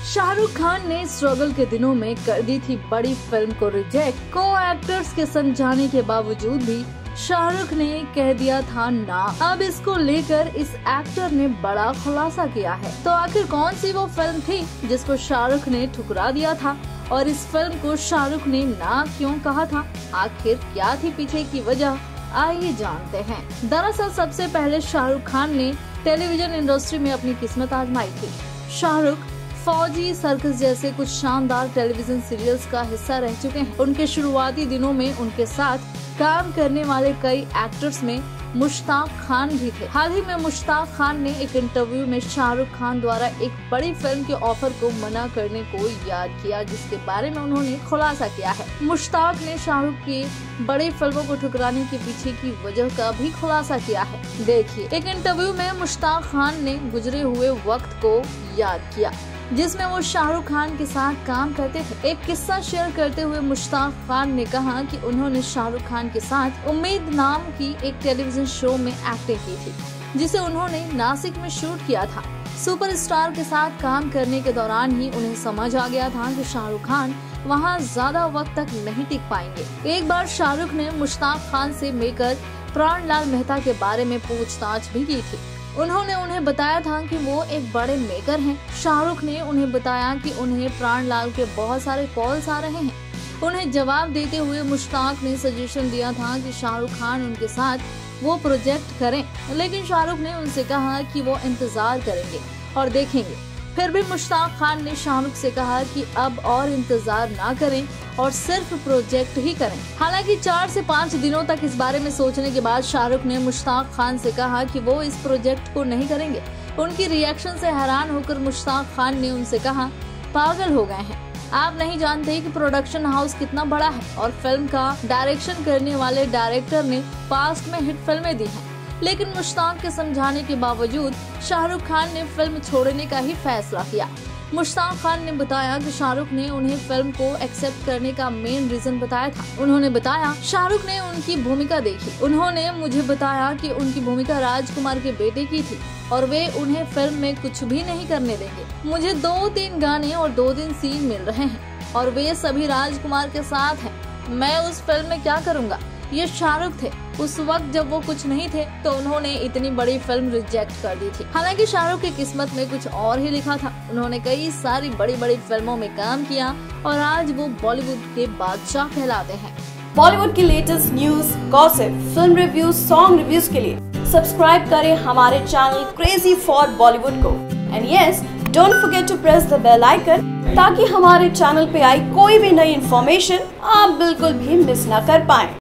शाहरुख खान ने स्ट्रगल के दिनों में कर दी थी बड़ी फिल्म को रिजेक्ट। को एक्टर्स के समझाने के बावजूद भी शाहरुख ने कह दिया था ना। अब इसको लेकर इस एक्टर ने बड़ा खुलासा किया है। तो आखिर कौन सी वो फिल्म थी जिसको शाहरुख ने ठुकरा दिया था और इस फिल्म को शाहरुख ने ना क्यों कहा था? आखिर क्या थी पीछे की वजह, आइए जानते हैं। दरअसल सबसे पहले शाहरुख खान ने टेलीविजन इंडस्ट्री में अपनी किस्मत आजमाई थी। शाहरुख फौजी, सर्कस जैसे कुछ शानदार टेलीविजन सीरियल्स का हिस्सा रह चुके हैं। उनके शुरुआती दिनों में उनके साथ काम करने वाले कई एक्टर्स में मुश्ताक खान भी थे। हाल ही में मुश्ताक खान ने एक इंटरव्यू में शाहरुख खान द्वारा एक बड़ी फिल्म के ऑफर को मना करने को याद किया, जिसके बारे में उन्होंने खुलासा किया है। मुश्ताक ने शाहरुख की बड़ी फिल्मों को ठुकराने के पीछे की वजह का भी खुलासा किया है। देखिए, एक इंटरव्यू में मुश्ताक खान ने गुजरे हुए वक्त को याद किया जिसमें वो शाहरुख खान के साथ काम करते थे। एक किस्सा शेयर करते हुए मुश्ताक खान ने कहा कि उन्होंने शाहरुख खान के साथ उम्मीद नाम की एक टेलीविजन शो में एक्टिंग की थी, जिसे उन्होंने नासिक में शूट किया था। सुपरस्टार के साथ काम करने के दौरान ही उन्हें समझ आ गया था कि शाहरुख खान वहां ज्यादा वक्त तक नहीं टिक पाएंगे। एक बार शाहरुख ने मुश्ताक खान से मेकर प्राणलाल मेहता के बारे में पूछताछ भी की थी। उन्होंने उन्हें बताया था कि वो एक बड़े मेकर हैं। शाहरुख ने उन्हें बताया कि उन्हें प्राणलाल के बहुत सारे कॉल्स आ रहे हैं। उन्हें जवाब देते हुए मुश्ताक ने सजेशन दिया था कि शाहरुख खान उनके साथ वो प्रोजेक्ट करें, लेकिन शाहरुख ने उनसे कहा कि वो इंतजार करेंगे और देखेंगे। फिर भी मुश्ताक खान ने शाहरुख से कहा कि अब और इंतजार ना करें और सिर्फ प्रोजेक्ट ही करें। हालांकि 4 से 5 दिनों तक इस बारे में सोचने के बाद शाहरुख ने मुश्ताक खान से कहा कि वो इस प्रोजेक्ट को नहीं करेंगे। उनकी रिएक्शन से हैरान होकर मुश्ताक खान ने उनसे कहा, पागल हो गए हैं, आप नहीं जानते कि प्रोडक्शन हाउस कितना बड़ा है और फिल्म का डायरेक्शन करने वाले डायरेक्टर ने पास्ट में हिट फिल्में दी हैं। लेकिन मुश्ताक के समझाने के बावजूद शाहरुख खान ने फिल्म छोड़ने का ही फैसला किया। मुश्ताक खान ने बताया कि शाहरुख ने उन्हें फिल्म को एक्सेप्ट करने का मेन रीजन बताया था। उन्होंने बताया, शाहरुख ने उनकी भूमिका देखी। उन्होंने मुझे बताया कि उनकी भूमिका राजकुमार के बेटे की थी और वे उन्हें फिल्म में कुछ भी नहीं करने देंगे। मुझे 2-3 गाने और 2 सीन मिल रहे हैं और वे सभी राजकुमार के साथ हैं। मैं उस फिल्म में क्या करूँगा? ये शाहरुख थे। उस वक्त जब वो कुछ नहीं थे तो उन्होंने इतनी बड़ी फिल्म रिजेक्ट कर दी थी। हालांकि शाहरुख की किस्मत में कुछ और ही लिखा था। उन्होंने कई सारी बड़ी बड़ी फिल्मों में काम किया और आज वो बॉलीवुड के बादशाह कहलाते हैं। बॉलीवुड की latest news, gossip, film reviews, song reviews के लिए सब्सक्राइब करें हमारे चैनल क्रेजी फॉर बॉलीवुड को। And yes, don't forget to press the bell icon ताकि हमारे चैनल पे आई कोई भी नई इन्फॉर्मेशन आप बिल्कुल भी मिस ना कर पाएं।